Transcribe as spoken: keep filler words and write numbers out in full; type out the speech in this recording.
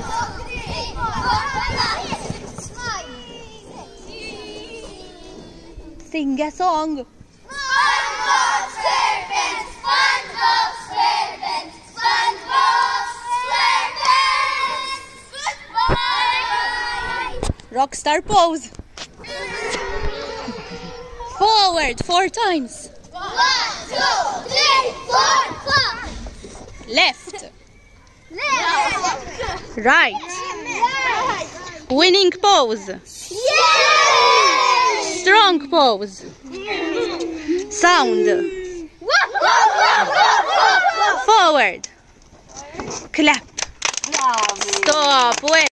Sing a song. SpongeBob SquarePants, SpongeBob SquarePants, SpongeBob SquarePants. Goodbye. Rockstar pose. Forward four times. One, two, three, four, five. Left. Left. Right. Right. Winning pose. Yay! Strong pose. Sound. Forward. Clap. Stop. Wait.